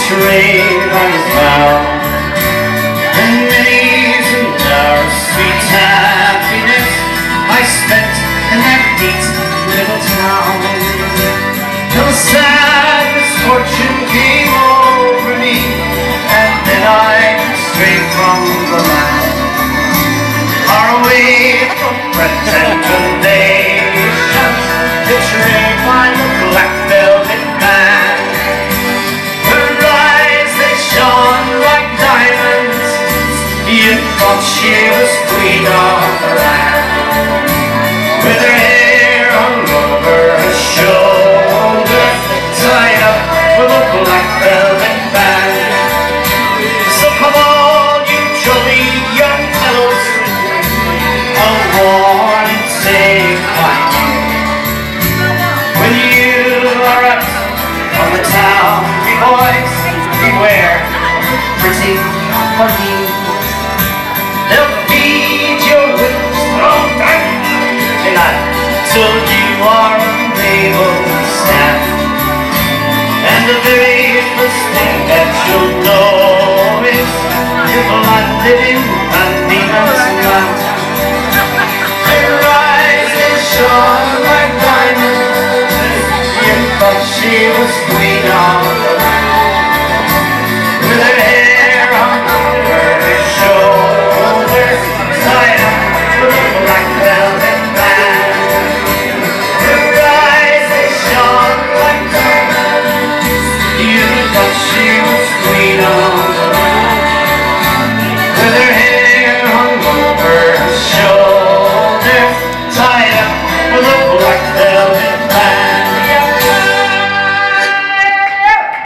trade on his vow. And many's an hour of sweet happiness I spent in that neat little town. Till sad misfortune came over me, and then I strayed from the land, far away from friends and relations, picturing my black velvet band. Her eyes, they shone like diamonds, you thought she was queen of the land. With her hair hung over her shoulder, tied up with a black velvet band. So come on, you jolly young fellows, I'll warn and say goodbye. When you are out on the town, you boys, beware pretty monkeys. They'll feed your whips from time to night till you are unable to stand. And the very first thing that you'll know is you're not living on Venus Mount. Her eyes, they shone like diamonds, you thought she was queen of the